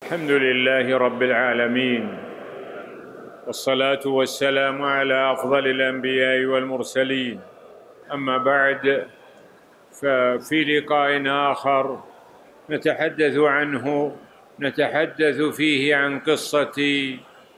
الحمد لله رب العالمين، والصلاة والسلام على أفضل الأنبياء والمرسلين. أما بعد، ففي لقاء آخر نتحدث فيه عن قصة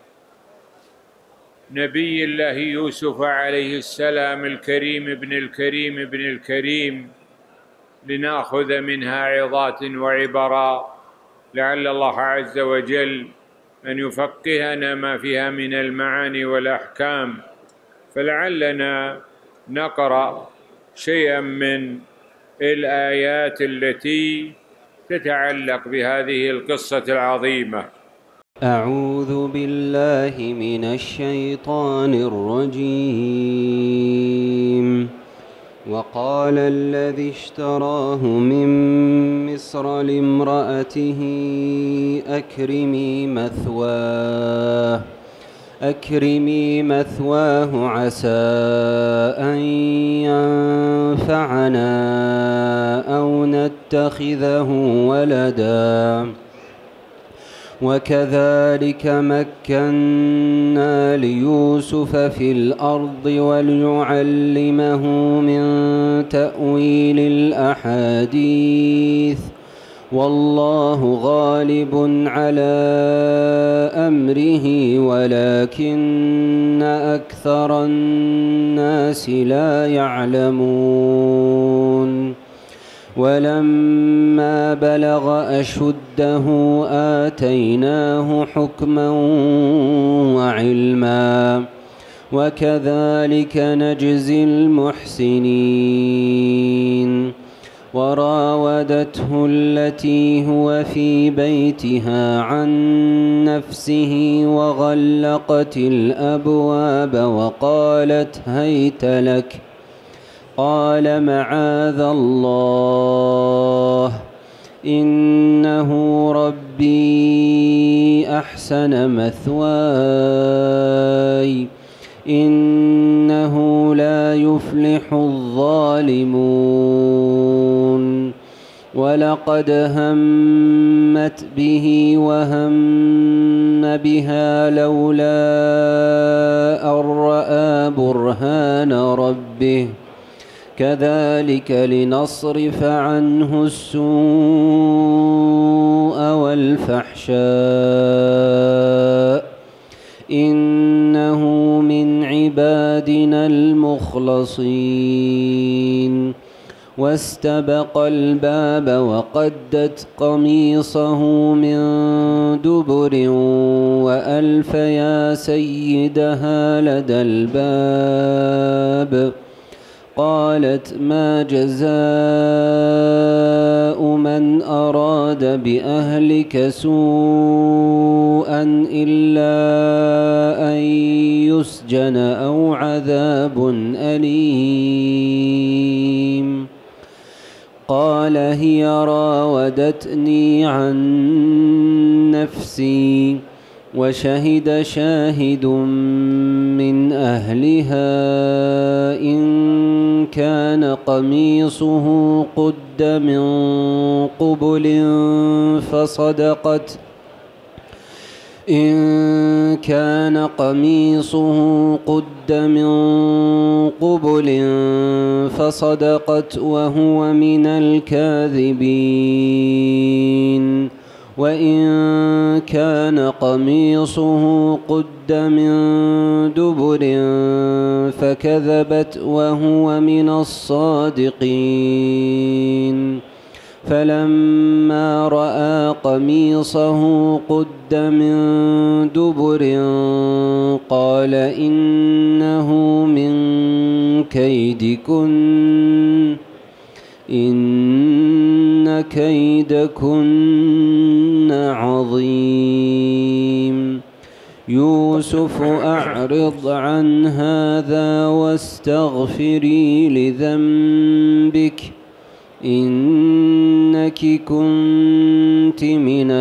نبي الله يوسف عليه السلام، الكريم ابن الكريم ابن الكريم، لنأخذ منها عظات وعبرا، لعل الله عز وجل أن يفقهنا ما فيها من المعاني والأحكام. فلعلنا نقرأ شيئا من الآيات التي تتعلق بهذه القصة العظيمة. أعوذ بالله من الشيطان الرجيم. وقال الذي اشتراه من مصر لامرأته أكرمي مثواه عسى أن ينفعنا أو نتخذه ولدا. وكذلك مكنا ليوسف في الأرض وليعلمه من تأويل الأحاديث، والله غالب على أمره ولكن أكثر الناس لا يعلمون. ولما بلغ أشده آتيناه حكما وعلما، وكذلك نجزي المحسنين. وراودته التي هو في بيتها عن نفسه وغلقت الأبواب وقالت هيت لك. قال معاذ الله، إنه ربي أحسن مثواي، إنه لا يفلح الظالمون. ولقد همت به وهم بها لولا أن رأى برهان ربه، كذلك لنصرف عنه السوء والفحشاء، إنه من عبادنا المخلصين. واستبق الباب وقدت قميصه من دبر وألف يا سيدها لدى الباب. قالت ما جزاء من أراد بأهلك سوءا إلا أن يسجن أو عذاب أليم. قال هي راودتني عن نفسي، وشهد شاهد من أهلها إن كان قميصه قد من قبل فصدقت وهو من الكاذبين. وإن كان قميصه قد من دبر فكذبت وهو من الصادقين. فلما رأى قميصه قد من دبر قال إنه من كيدكن، إن كيدكن عظيم. يوسف أعرض عن هذا واستغفري لذنبك، إنك كنت من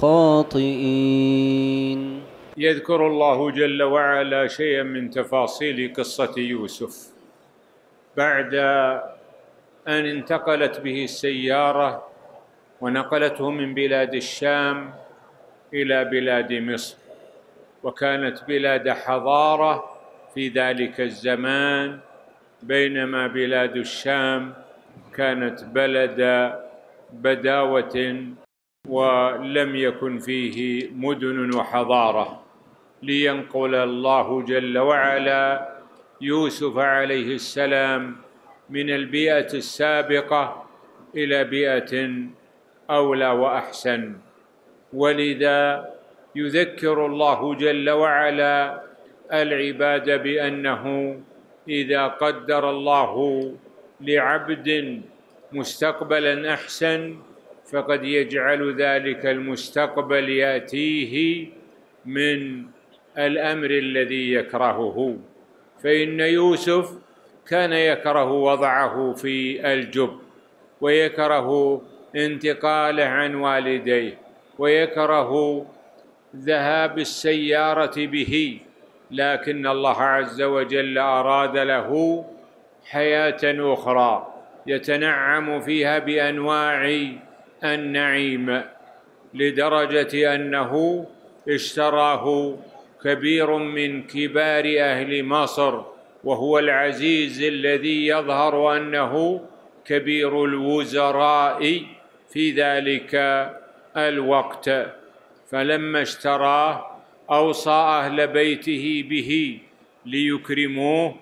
الخاطئين. يذكر الله جل وعلا شيئا من تفاصيل قصة يوسف بعد أن انتقلت به السيارة ونقلته من بلاد الشام إلى بلاد مصر، وكانت بلاد حضارة في ذلك الزمان، بينما بلاد الشام كانت بلد بداوة ولم يكن فيه مدن وحضارة. لينقل الله جل وعلا يوسف عليه السلام من البيئة السابقة إلى بيئة أولى وأحسن. ولذا يذكر الله جل وعلا العباد بأنه إذا قدر الله لعبد مستقبلا أحسن فقد يجعل ذلك المستقبل يأتيه من الأمر الذي يكرهه. فإن يوسف كان يكره وضعه في الجب، ويكره انتقاله عن والديه، ويكره ذهاب السيارة به، لكن الله عز وجل أراد له حياة أخرى يتنعم فيها بأنواع النعيم، لدرجة أنه اشتراه كبير من كبار أهل مصر، وهو العزيز الذي يظهر أنه كبير الوزراء في ذلك الوقت. فلما اشتراه أوصى أهل بيته به ليكرموه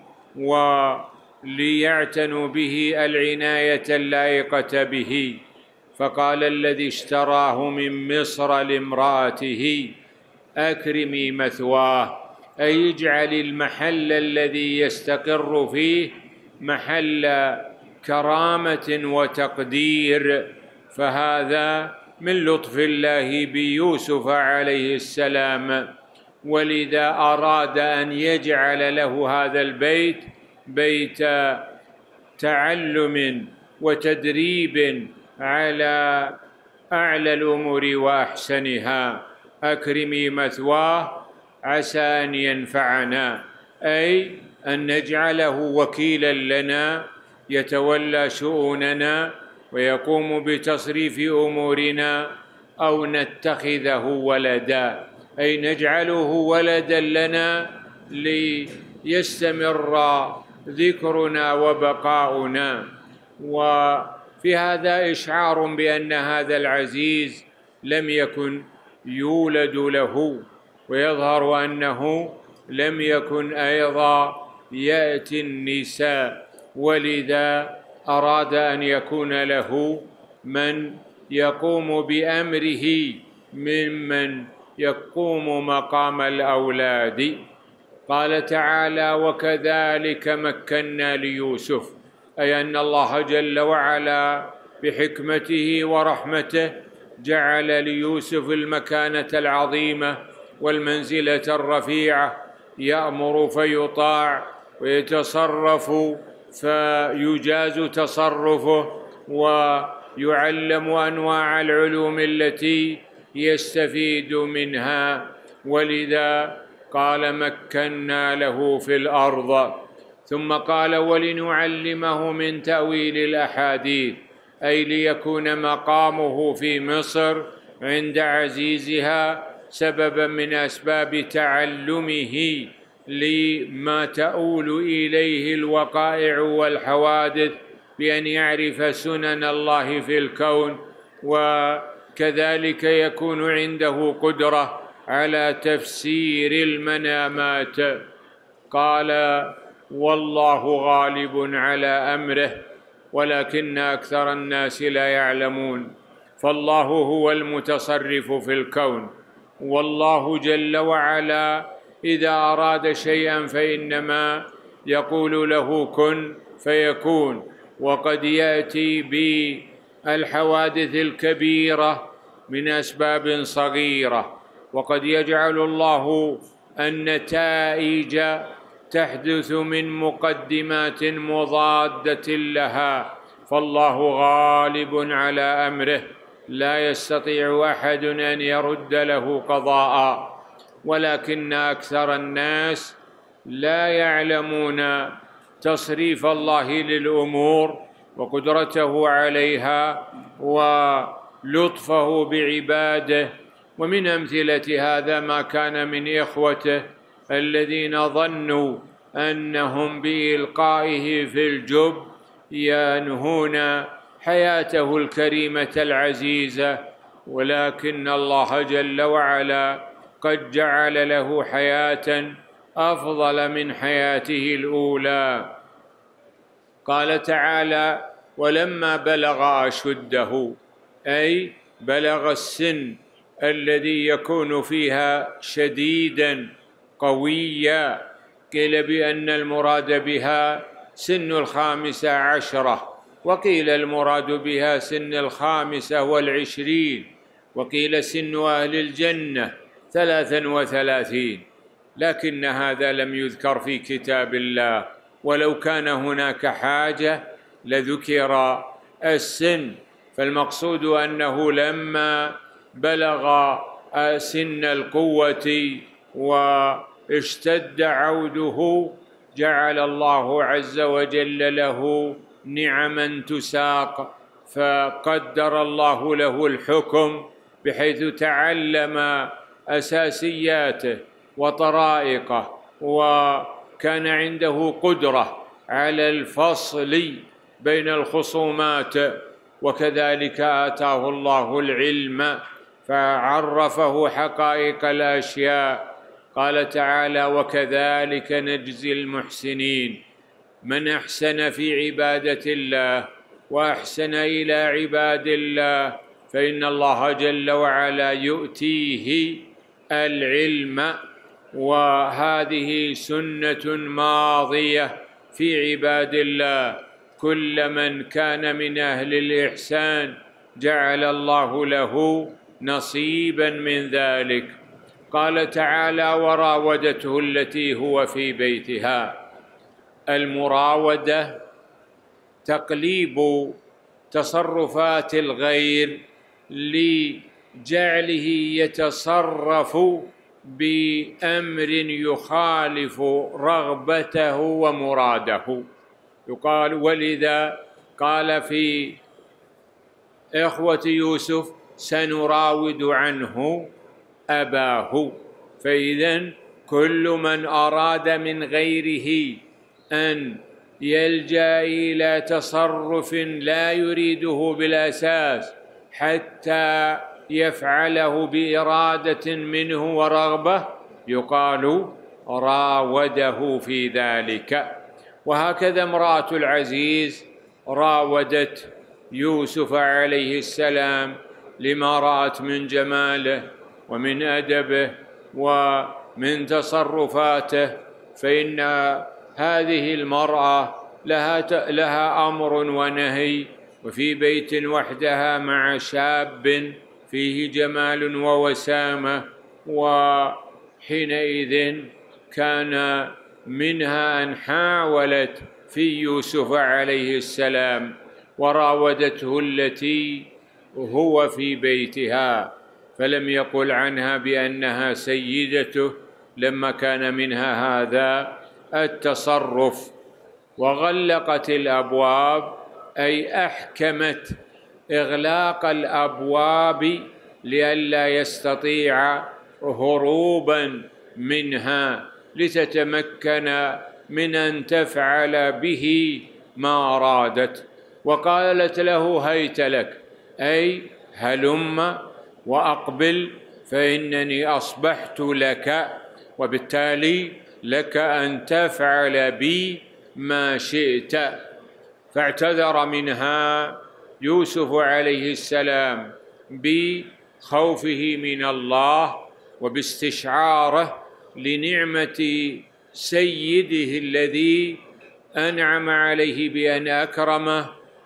وليعتنوا به العناية اللائقة به. فقال الذي اشتراه من مصر لامرأته أكرمي مثواه، أي اجعل المحل الذي يستقر فيه محل كرامة وتقدير. فهذا من لطف الله بيوسف عليه السلام، ولذا أراد أن يجعل له هذا البيت بيت تعلم وتدريب على أعلى الأمور وأحسنها. أكرمي مثواه عسى أن ينفعنا، أي أن نجعله وكيلا لنا يتولى شؤوننا ويقوم بتصريف أمورنا، أو نتخذه ولدا، أي نجعله ولدا لنا ليستمر ذكرنا وبقاؤنا. وفي هذا إشعار بأن هذا العزيز لم يكن يولد له، ويظهر أنه لم يكن أيضا يأتي النساء، ولذا أراد أن يكون له من يقوم بأمره ممن يقوم مقام الأولاد. قال تعالى: وكذلك مكنا ليوسف، أي أن الله جل وعلا بحكمته ورحمته جعل ليوسف المكانة العظيمة والمنزلة الرفيعة، يأمر فيطاع، ويتصرف فيجاز تصرفه، ويعلم أنواع العلوم التي يستفيد منها. ولذا قال: مكنا له في الأرض. ثم قال: ولنعلمه من تأويل الأحاديث، أي ليكون مقامه في مصر عند عزيزها سببا من أسباب تعلمه لما تؤول إليه الوقائع والحوادث، بأن يعرف سنن الله في الكون، وكذلك يكون عنده قدرة على تفسير المنامات. قال: والله غالب على أمره ولكن أكثر الناس لا يعلمون. فالله هو المتصرف في الكون، والله جل وعلا إذا أراد شيئا فإنما يقول له كن فيكون. وقد يأتي بالحوادث الكبيرة من أسباب صغيرة، وقد يجعل الله النتائج تحدث من مقدمات مضادة لها. فالله غالب على أمره، لا يستطيع أحد أن يرد له قضاء، ولكن أكثر الناس لا يعلمون تصريف الله للأمور وقدرته عليها ولطفه بعباده ومن أمثلة هذا ما كان من إخوته الذين ظنوا أنهم بإلقائه في الجب ينهون حياته الكريمة العزيزة، ولكن الله جل وعلا قد جعل له حياة أفضل من حياته الأولى. قال تعالى: ولما بلغ أشده، أي بلغ السن الذي يكون فيها شديدا قويا. قيل بأن المراد بها سن 15، وقيل المراد بها سن 25، وقيل سن أهل الجنة 33، لكن هذا لم يذكر في كتاب الله، ولو كان هناك حاجة لذكر السن. فالمقصود أنه لما بلغ سن القوة واشتد عوده جعل الله عز وجل له نعما تساق، فقدر الله له الحكم بحيث تعلم أساسياته وطرائقه، وكان عنده قدرة على الفصل بين الخصومات، وكذلك آتاه الله العلم فعرفه حقائق الأشياء. قال تعالى: وكذلك نجزي المحسنين. من أحسن في عبادة الله وأحسن إلى عباد الله فإن الله جل وعلا يؤتيه العلم، وهذه سنة ماضية في عباد الله. كل من كان من أهل الإحسان جعل الله له نصيبا من ذلك. قال تعالى: وراودته التي هو في بيتها. المراودة تقليب تصرفات الغير لجعله يتصرف بأمر يخالف رغبته ومراده. يقال، ولذا قال في إخوة يوسف: سنراود عنه أباه. فإذن كل من أراد من غيره أن يلجأ إلى تصرف لا يريده بالأساس حتى يفعله بإرادة منه ورغبة يقال راوده في ذلك. وهكذا امرأة العزيز راودت يوسف عليه السلام لما رأت من جماله ومن أدبه ومن تصرفاته، فإن هذه المرأة لها أمر ونهي، وفي بيت وحدها مع شاب فيه جمال ووسامة، وحينئذ كان منها أن حاولت في يوسف عليه السلام وراودته التي هو في بيتها، فلم يقل عنها بأنها سيدته لما كان منها هذا التصرف. وغلقت الأبواب، أي أحكمت إغلاق الأبواب لئلا يستطيع هروبا منها، لتتمكن من أن تفعل به ما أرادت. وقالت له: هيت لك، أي هلم وأقبل، فإنني أصبحت لك، وبالتالي لك أن تفعل بي ما شئت. فاعتذر منها يوسف عليه السلام بخوفه من الله وباستشعاره لنعمة سيده الذي أنعم عليه بأن أكرمه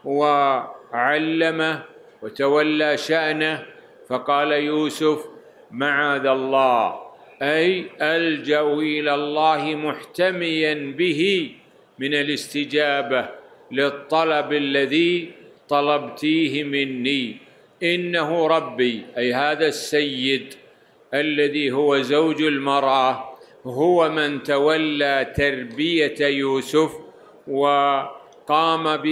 وعلمه وتولى شأنه. فقال يوسف: معاذ الله، أي ألجأ إلى الله محتميا به من الاستجابة للطلب الذي طلبتيه مني. إنه ربي، أي هذا السيد الذي هو زوج المرأة، هو من تولى تربية يوسف وقام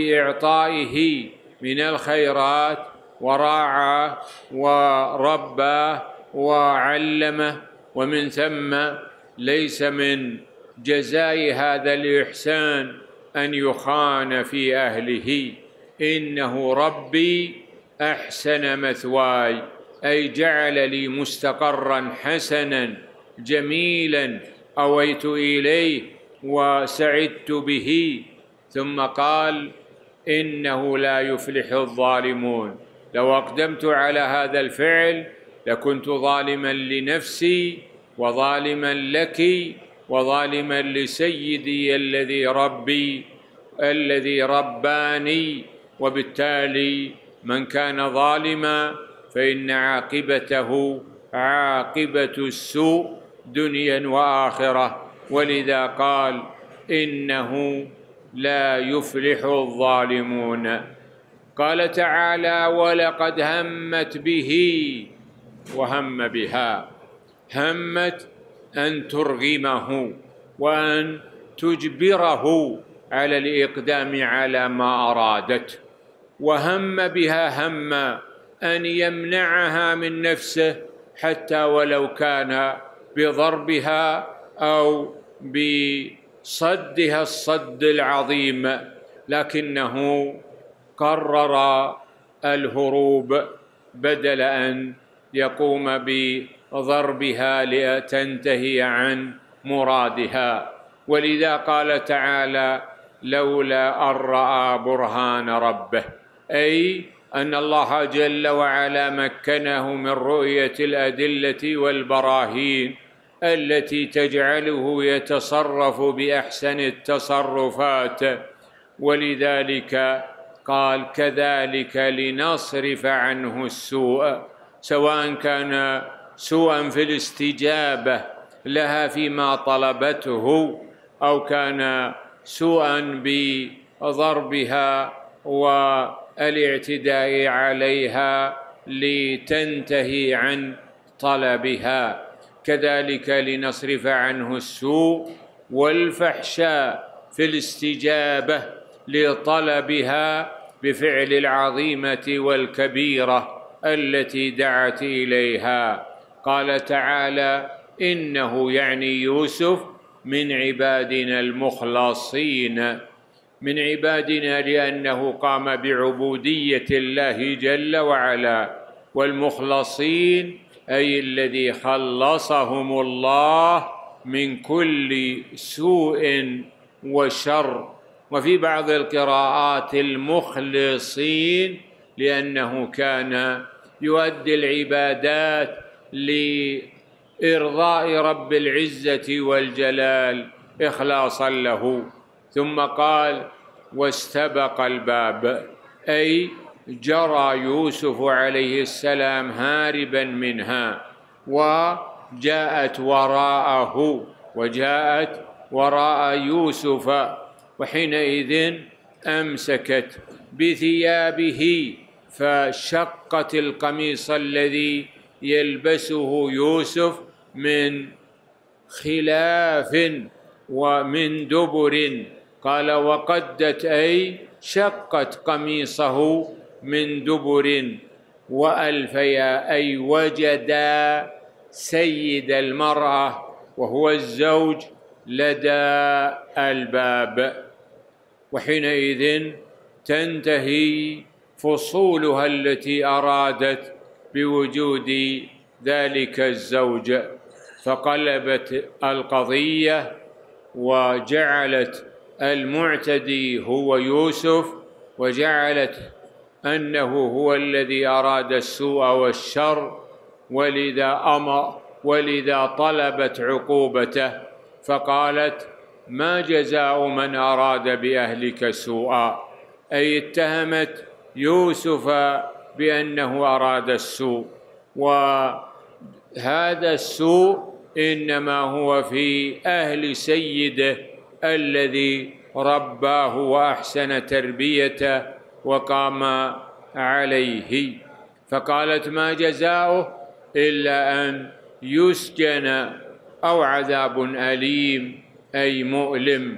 بإعطائه من الخيرات وراعاه ورباه وعلمه، ومن ثم ليس من جزاء هذا الإحسان أن يخان في أهله. إنه ربي أحسن مثواي، أي جعل لي مستقرا حسنا جميلا أويت إليه وسعدت به. ثم قال إنه لا يفلح الظالمون. لو أقدمت على هذا الفعل لكنت ظالما لنفسي وظالما لك وظالما لسيدي الذي رباني، وبالتالي من كان ظالما فإن عاقبته عاقبة السوء دنيا وآخرة. ولذا قال إنه لا يفلح الظالمون. قال تعالى ولقد همت به وهم بها. همت أن ترغمه وأن تجبره على الإقدام على ما أرادته، وهم بها هم أن يمنعها من نفسه حتى ولو كان بضربها أو بصدها الصد العظيم، لكنه قرر الهروب بدل أن يقوم بضربها لتنتهي عن مرادها. ولذا قال تعالى لولا أن رأى برهان ربه، أي أن الله جل وعلا مكنه من رؤية الأدلة والبراهين التي تجعله يتصرف بأحسن التصرفات. ولذلك قال كذلك لنصرف عنه السوء، سواء كان سوءا في الاستجابة لها فيما طلبته أو كان سوءا بضربها والاعتداء عليها لتنتهي عن طلبها. كذلك لنصرف عنه السوء والفحشاء في الاستجابة لطلبها بفعل العظيمة والكبيرة التي دعت إليها. قال تعالى إنه يعني يوسف من عبادنا المخلصين، من عبادنا لأنه قام بعبودية الله جل وعلا. والمخلصين أي الذي خلصهم الله من كل سوء وشر. وفي بعض القراءات المخلصين لأنه كان يؤدي العبادات لإرضاء رب العزة والجلال إخلاصا له. ثم قال واستبق الباب، أي جرى يوسف عليه السلام هاربا منها وجاءت وراء يوسف، وحينئذ أمسكت بثيابه فشقت القميص الذي يلبسه يوسف من خلاف ومن دبر. قال وقدت أي شقت قميصه من دبر، وألفيا أي وجدا سيد المرأة وهو الزوج لدى الباب. وحينئذ تنتهي فصولها التي أرادت بوجود ذلك الزوج، فقلبت القضية وجعلت المعتدي هو يوسف، وجعلت أنه هو الذي أراد السوء والشر، ولذا طلبت عقوبته. فقالت ما جزاء من أراد بأهلك سوءا، أي اتهمت يوسف بأنه أراد السوء، وهذا السوء إنما هو في أهل سيده الذي رباه وأحسن تربيته وقام عليه. فقالت ما جزاؤه إلا أن يسجن أو عذاب أليم أي مؤلم.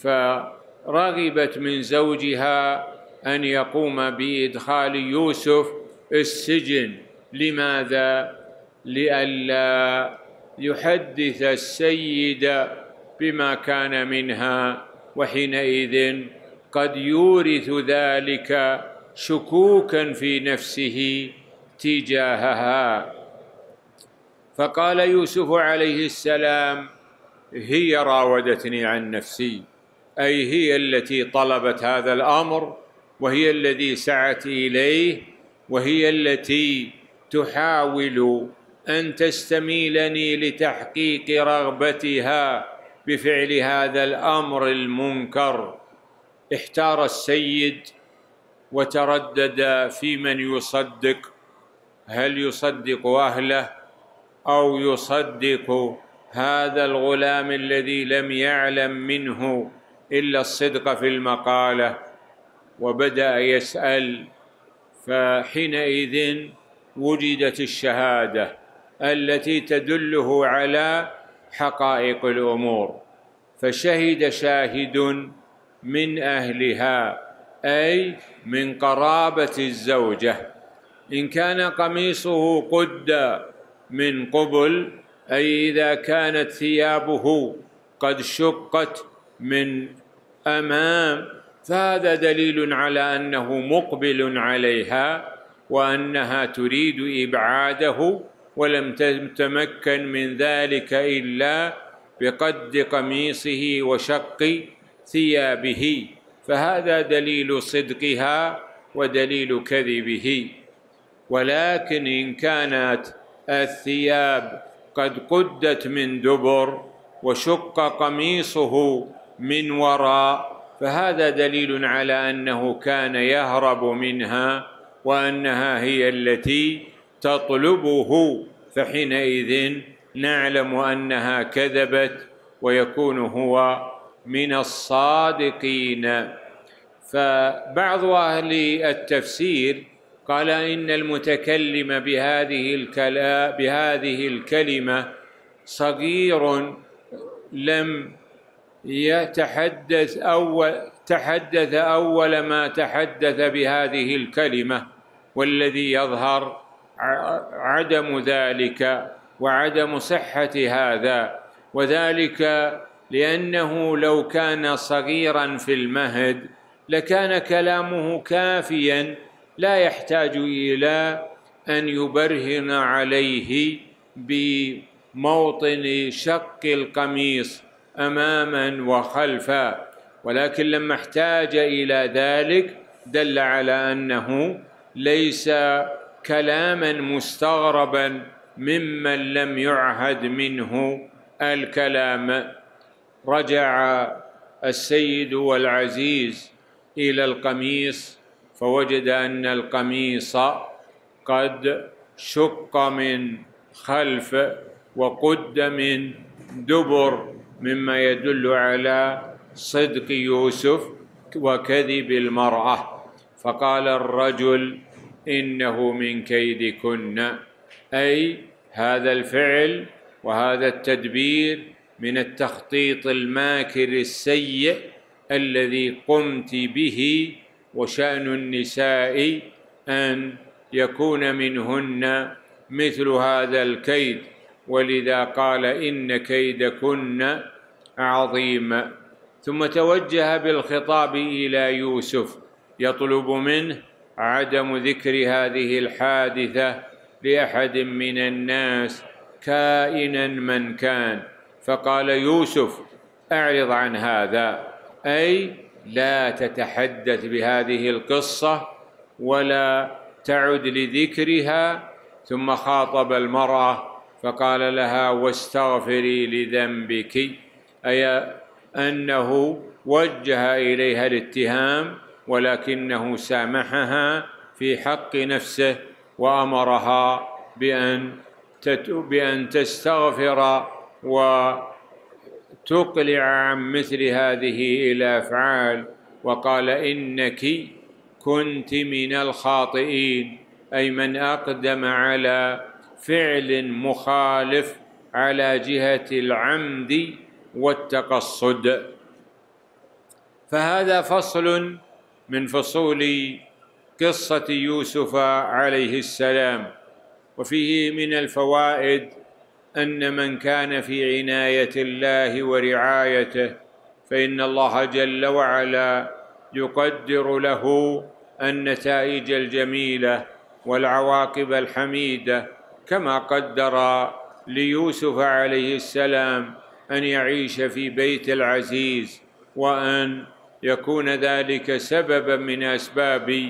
فرغبت من زوجها أن يقوم بإدخال يوسف السجن. لماذا؟ لئلا يحدث السيد بما كان منها، وحينئذ قد يورث ذلك شكوكا في نفسه تجاهها. فقال يوسف عليه السلام: هي راودتني عن نفسي، أي هي التي طلبت هذا الأمر، وهي التي سعت إليه، وهي التي تحاول أن تستميلني لتحقيق رغبتها بفعل هذا الأمر المنكر. احتار السيد وتردد في من يصدق، هل يصدق أهله أو يصدق هذا الغلام الذي لم يعلم منه إلا الصدق في المقالة؟ وبدأ يسأل، فحينئذ وجدت الشهادة التي تدله على حقائق الأمور، فشهد شاهد من أهلها، أي من قرابة الزوجة، إن كان قميصه قد من قبل، أي إذا كانت ثيابه قد شقت من أمام، فهذا دليل على أنه مقبل عليها وأنها تريد إبعاده، ولم تتمكن من ذلك إلا بقد قميصه وشق ثيابه، فهذا دليل صدقها ودليل كذبه. ولكن إن كانت الثياب قد قدت من دبر وشق قميصه من وراء، فهذا دليل على أنه كان يهرب منها وأنها هي التي تطلبه، فحينئذ نعلم أنها كذبت ويكون هو من الصادقين. فبعض أهل التفسير قال إن المتكلم بهذه الكلمة صغير لم تحدث أول ما تحدث بهذه الكلمة، والذي يظهر عدم ذلك وعدم صحة هذا، وذلك لأنه لو كان صغيرا في المهد لكان كلامه كافيا، لا يحتاج إلى أن يبرهن عليه بموطن شق القميص أماما وخلفا، ولكن لما احتاج إلى ذلك دل على أنه ليس كلاما مستغربا ممن لم يعهد منه الكلام. رجع السيد والعزيز إلى القميص فوجد أن القميص قد شق من خلف وقد من دبر، مما يدل على صدق يوسف وكذب المرأة. فقال الرجل: إنه من كيدكن، أي هذا الفعل وهذا التدبير من التخطيط الماكر السيء الذي قمت به، وشأن النساء أن يكون منهن مثل هذا الكيد، ولذا قال: إن كيدكن عظيم. ثم توجه بالخطاب إلى يوسف يطلب منه عدم ذكر هذه الحادثة لأحد من الناس كائنا من كان، فقال يوسف: أعرض عن هذا، أي لا تتحدث بهذه القصة ولا تعد لذكرها. ثم خاطب المرأة فقال لها: واستغفري لذنبك، أي أنه وجه إليها الاتهام ولكنه سامحها في حق نفسه وأمرها بأن تستغفر وتقلع عن مثل هذه الأفعال، وقال: إنك كنت من الخاطئين، أي من أقدم على فعل مخالف على جهة العمد والتقصد. فهذا فصل من فصول قصة يوسف عليه السلام. وفيه من الفوائد أن من كان في عناية الله ورعايته فإن الله جل وعلا يقدر له النتائج الجميلة والعواقب الحميدة، كما قدر ليوسف عليه السلام أن يعيش في بيت العزيز، وأن يكون ذلك سببا من أسباب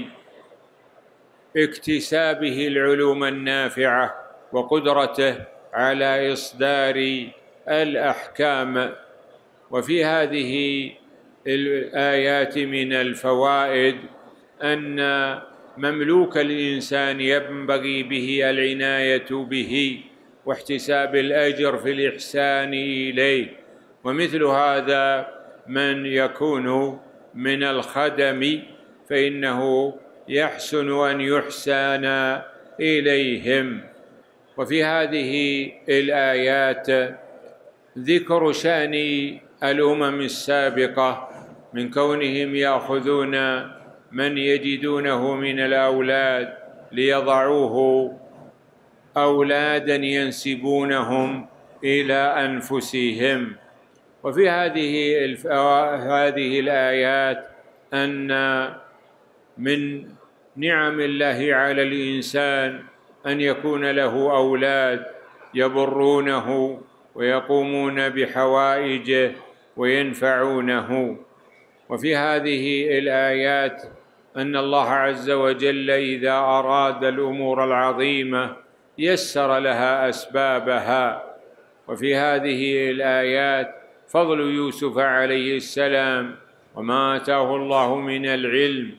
اكتسابه العلوم النافعة وقدرته على إصدار الأحكام. وفي هذه الآيات من الفوائد أن مملوك الإنسان ينبغي به العناية به واحتساب الأجر في الإحسان إليه، ومثل هذا من يكون من الخدم فإنه يحسن أن يحسن إليهم. وفي هذه الآيات ذكر شأن الأمم السابقة من كونهم يأخذون من يجدونه من الأولاد ليضعوه أولادا ينسبونهم إلى أنفسهم. وفي هذه الآيات أن من نعم الله على الإنسان أن يكون له أولاد يبرونه ويقومون بحوائجه وينفعونه. وفي هذه الآيات أن الله عز وجل إذا أراد الأمور العظيمة يسر لها أسبابها. وفي هذه الآيات فضل يوسف عليه السلام وما آتاه الله من العلم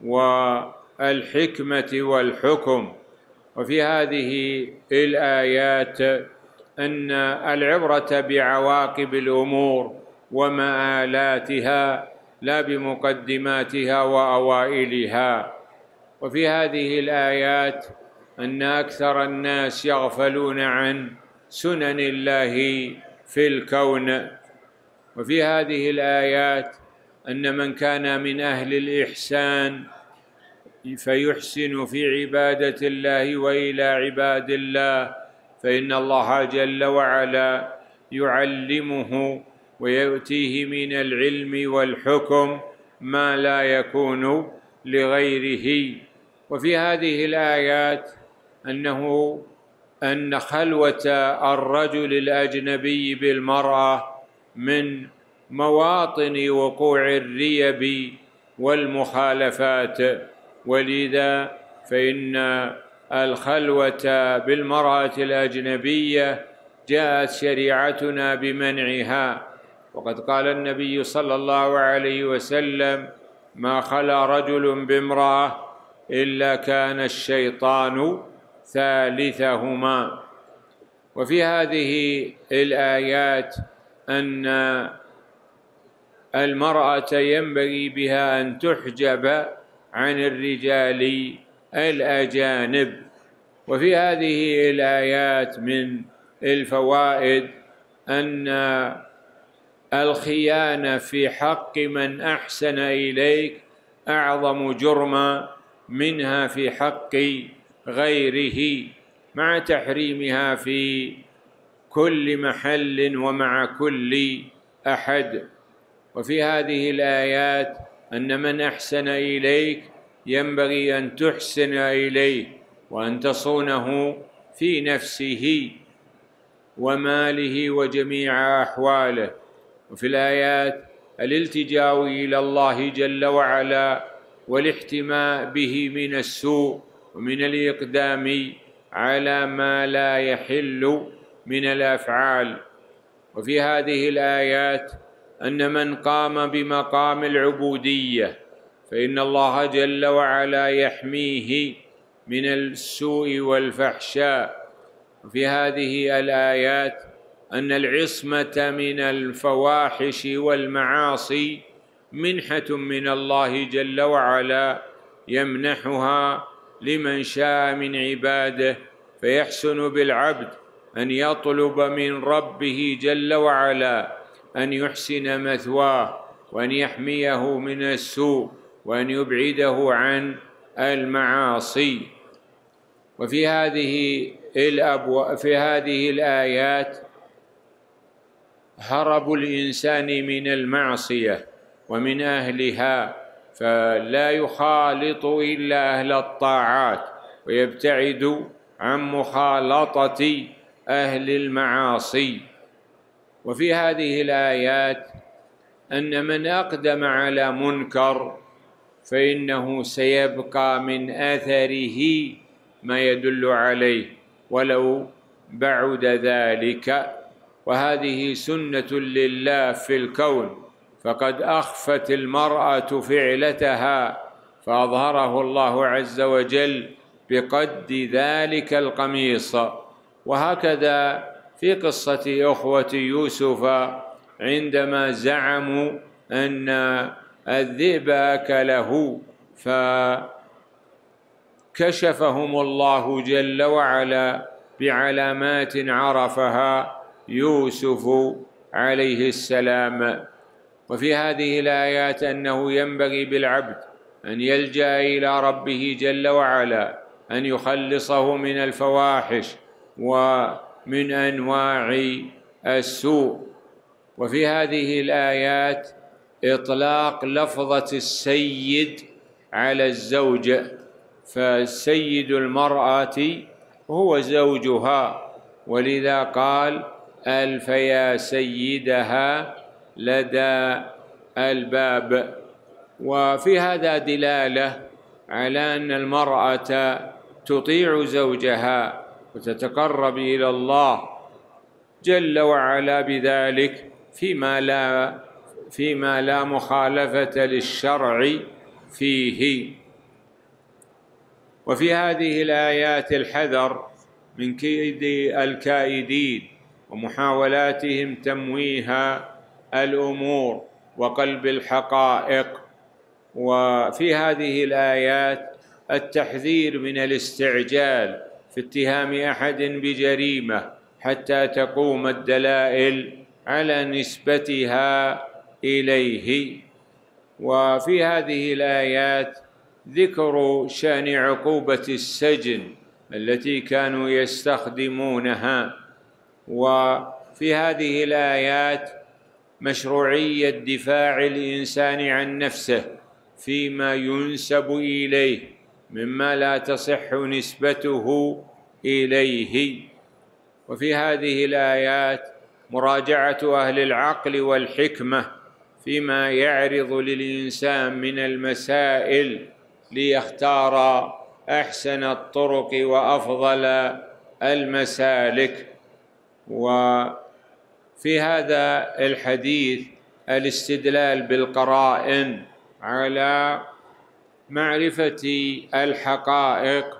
والحكمة والحكم. وفي هذه الآيات أن العبرة بعواقب الأمور ومآلاتها لا بمقدماتها وأوائلها. وفي هذه الآيات أن أكثر الناس يغفلون عن سنن الله في الكون. وفي هذه الآيات أن من كان من أهل الإحسان فيحسن في عبادة الله وإلى عباد الله فإن الله جل وعلا يعلمه ويؤتيه من العلم والحكم ما لا يكون لغيره. وفي هذه الآيات أن خلوة الرجل الأجنبي بالمرأة من مواطن وقوع الريب والمخالفات، ولذا فإن الخلوة بالمرأة الأجنبية جاءت شريعتنا بمنعها. وقد قال النبي صلى الله عليه وسلم: ما خلا رجل بامرأة إلا كان الشيطان ثالثهما. وفي هذه الآيات أن المرأة ينبغي بها أن تحجب عن الرجال الأجانب. وفي هذه الآيات من الفوائد أن الخيانة في حق من أحسن إليك أعظم جرما منها في حق غيره، مع تحريمها في كل محل ومع كل أحد. وفي هذه الآيات أن من أحسن إليك ينبغي أن تحسن إليه وأن تصونه في نفسه وماله وجميع أحواله. وفي الآيات الالتجاء إلى الله جل وعلا والاحتماء به من السوء ومن الإقدام على ما لا يحل من الأفعال. وفي هذه الآيات أن من قام بمقام العبودية فإن الله جل وعلا يحميه من السوء والفحشاء. وفي هذه الآيات أن العصمة من الفواحش والمعاصي منحة من الله جل وعلا يمنحها لمن شاء من عباده، فيحسن بالعبد أن يطلب من ربه جل وعلا أن يحسن مثواه وأن يحميه من السوء وأن يبعده عن المعاصي. وفي هذه الآيات هرب الإنسان من المعصية ومن أهلها، فلا يخالط إلا أهل الطاعات ويبتعد عن مخالطة أهل المعاصي. وفي هذه الآيات أن من أقدم على منكر فإنه سيبقى من أثره ما يدل عليه ولو بعد ذلك، وهذه سنة لله في الكون، فقد أخفت المرأة فعلتها فأظهره الله عز وجل بقد ذلك القميص. وهكذا في قصة أخوة يوسف عندما زعموا أن الذئب أكله، فكشفهم الله جل وعلا بعلامات عرفها يوسف عليه السلام. وفي هذه الآيات أنه ينبغي بالعبد أن يلجأ إلى ربه جل وعلا أن يخلصه من الفواحش ومن أنواع السوء. وفي هذه الآيات إطلاق لفظة السيد على الزوج، فسيد المرأة هو زوجها، ولذا قال ألف يا سيدها لدى الباب. وفي هذا دلالة على أن المرأة تطيع زوجها وتتقرب إلى الله جل وعلا بذلك فيما لا مخالفة للشرع فيه. وفي هذه الآيات الحذر من كيد الكائدين ومحاولاتهم تمويه الأمور وقلب الحقائق. وفي هذه الآيات التحذير من الاستعجال في اتهام أحد بجريمة حتى تقوم الدلائل على نسبتها إليه. وفي هذه الآيات ذكر شأن عقوبة السجن التي كانوا يستخدمونها. وفي هذه الآيات مشروعية دفاع الإنسان عن نفسه فيما ينسب إليه مما لا تصح نسبته إليه. وفي هذه الآيات مراجعة أهل العقل والحكمة فيما يعرض للإنسان من المسائل ليختار أحسن الطرق وأفضل المسالك. وفي هذا الحديث الاستدلال بالقرائن على معرفة الحقائق،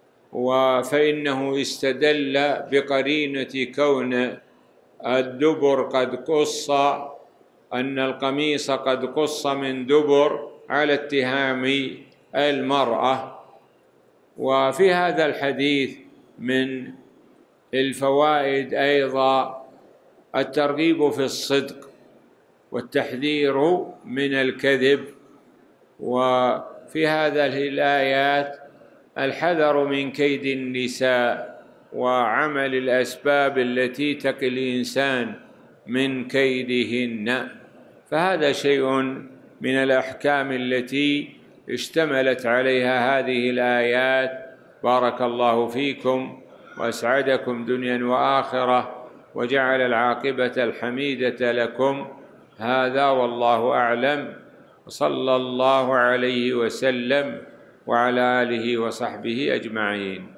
فإنه استدل بقرينة كون الدبر قد قص، أن القميص قد قص من دبر على اتهام المرأة. وفي هذا الحديث من الفوائد أيضا الترغيب في الصدق والتحذير من الكذب. وفي هذه الآيات الحذر من كيد النساء وعمل الأسباب التي تقي الإنسان من كيدهن. فهذا شيء من الأحكام التي اشتملت عليها هذه الآيات. بارك الله فيكم وأسعدكم دنيا وآخرة وجعل العاقبة الحميدة لكم. هذا والله أعلم، وصلى الله عليه وسلم وعلى آله وصحبه أجمعين.